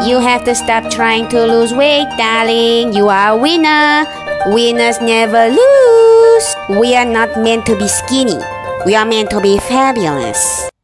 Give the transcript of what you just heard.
You have to stop trying to lose weight, darling. You are a winner. Winners never lose. We are not meant to be skinny. We are meant to be fabulous.